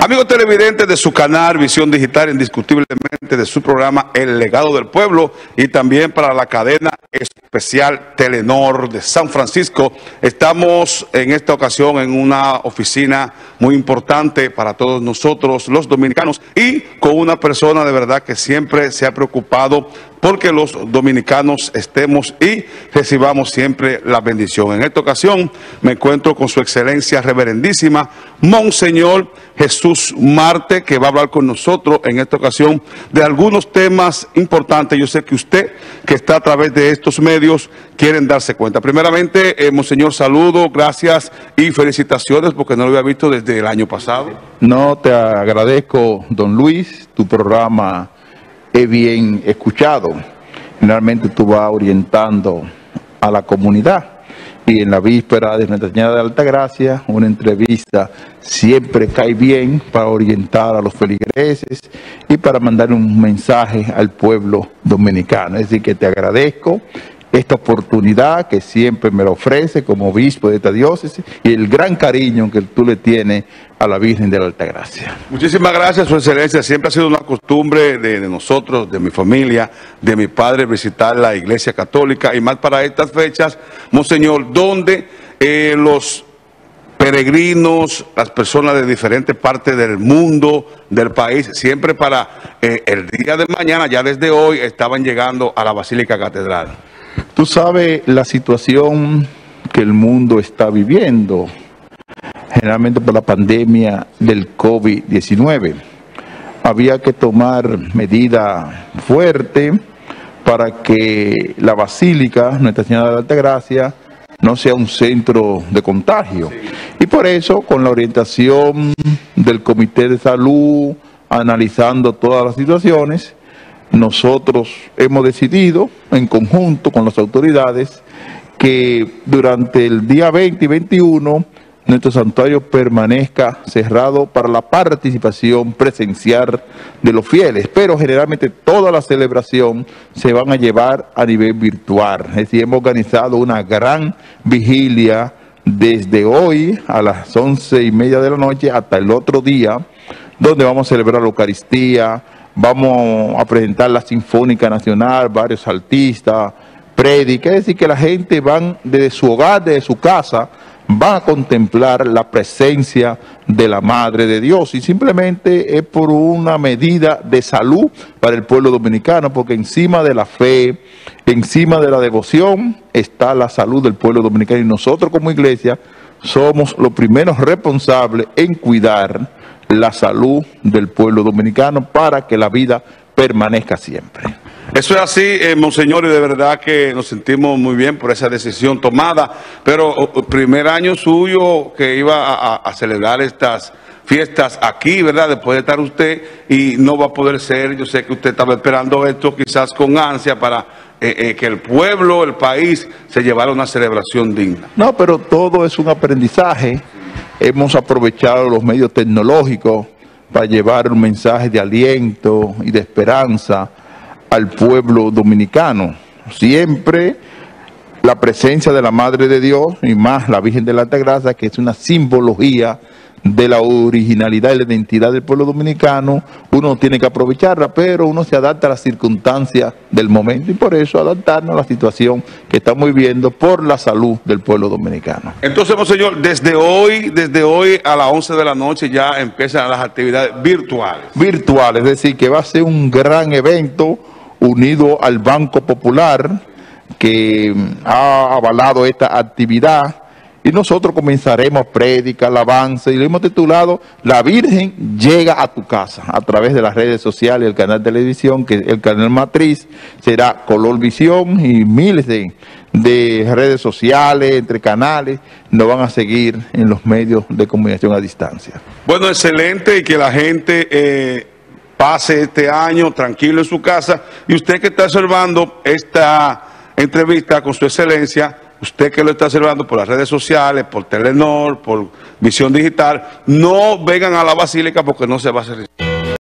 Amigos televidentes de su canal Visión Digital, indiscutiblemente de su programa El Legado del Pueblo, y también para la cadena especial Telenor de San Francisco. Estamos en esta ocasión en una oficina muy importante para todos nosotros los dominicanos y con una persona de verdad que siempre se ha preocupado porque los dominicanos estemos y recibamos siempre la bendición. En esta ocasión me encuentro con su excelencia reverendísima Monseñor Jesús Marte, que va a hablar con nosotros en esta ocasión de algunos temas importantes. Yo sé que usted, que está a través de estos medios, quieren darse cuenta. Primeramente, Monseñor, saludo, gracias y felicitaciones porque no lo había visto desde el año pasado. No, te agradezco, don Luis, tu programa es bien escuchado. Generalmente tú vas orientando a la comunidad y en la víspera de Nuestra Señora de Altagracia, una entrevista siempre cae bien para orientar a los feligreses y para mandar un mensaje al pueblo dominicano. Es decir, que te agradezco esta oportunidad que siempre me lo ofrece como obispo de esta diócesis y el gran cariño que tú le tienes a la Virgen de la Altagracia. Muchísimas gracias, Su Excelencia. Siempre ha sido una costumbre de nosotros, de mi familia, de mi padre, visitar la Iglesia Católica y más para estas fechas, Monseñor, donde los peregrinos, las personas de diferentes partes del mundo, del país, siempre para el día de mañana, ya desde hoy, estaban llegando a la Basílica Catedral. Tú sabes la situación que el mundo está viviendo, generalmente por la pandemia del COVID-19. Había que tomar medidas fuertes para que la Basílica Nuestra Señora de la Altagracia no sea un centro de contagio. Y por eso, con la orientación del Comité de Salud, analizando todas las situaciones, nosotros hemos decidido, en conjunto con las autoridades, que durante el día 20 y 21 nuestro santuario permanezca cerrado para la participación presencial de los fieles, pero generalmente toda la celebración se van a llevar a nivel virtual. Es decir, hemos organizado una gran vigilia desde hoy a las 11:30 de la noche hasta el otro día, donde vamos a celebrar la Eucaristía. Vamos a presentar la Sinfónica Nacional, varios artistas, prédicas, es decir, que la gente van desde su hogar, desde su casa, van a contemplar la presencia de la Madre de Dios. Y simplemente es por una medida de salud para el pueblo dominicano, porque encima de la fe, encima de la devoción, está la salud del pueblo dominicano. Y nosotros como iglesia somos los primeros responsables en cuidar la salud del pueblo dominicano para que la vida permanezca siempre. Eso es así, Monseñor, y de verdad que nos sentimos muy bien por esa decisión tomada, pero primer año suyo que iba a celebrar estas fiestas aquí, ¿verdad? Después de estar usted, y no va a poder ser. Yo sé que usted estaba esperando esto quizás con ansia para que el pueblo, el país, se llevara una celebración digna. No, pero todo es un aprendizaje. Hemos aprovechado los medios tecnológicos para llevar un mensaje de aliento y de esperanza al pueblo dominicano. Siempre la presencia de la Madre de Dios y más la Virgen de la Altagracia, que es una simbología de la originalidad y la identidad del pueblo dominicano, uno tiene que aprovecharla, pero uno se adapta a las circunstancias del momento y por eso adaptarnos a la situación que estamos viviendo por la salud del pueblo dominicano. Entonces, Monseñor, desde hoy a las 11 de la noche ya empiezan las actividades virtuales. Virtuales, es decir, que va a ser un gran evento unido al Banco Popular que ha avalado esta actividad. Y nosotros comenzaremos prédica, alabanza, y lo hemos titulado La Virgen llega a tu casa, a través de las redes sociales, el canal de televisión, que el canal matriz será Color Visión, y miles de redes sociales, entre canales, nos van a seguir en los medios de comunicación a distancia. Bueno, excelente, y que la gente pase este año tranquilo en su casa. Y usted que está observando esta entrevista con Su Excelencia, usted que lo está observando por las redes sociales, por Telenor, por Visión Digital, no vengan a la Basílica porque no se va a hacer.